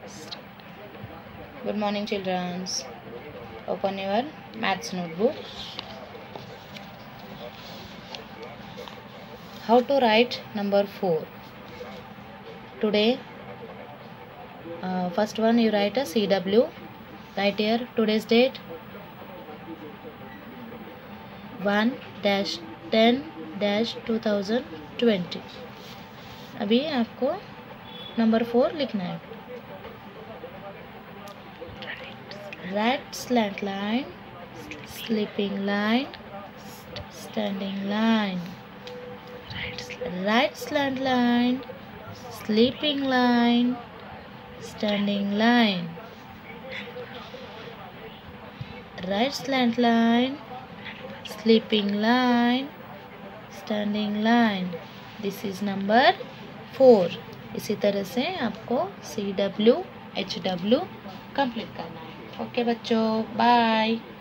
Good morning, children. Open your maths notebook. How to write number 4? Today, first one you write a CW. Write here today's date 1-10-2020. अभी आपको number 4 लिखना है. Right slant line, sleeping line, standing line. Right slant line, sleeping line, standing line. Right slant line, sleeping line, standing line. This is number 4. इसी तरह से आपको CW HW complete करना है. ओके बच्चों, बाय.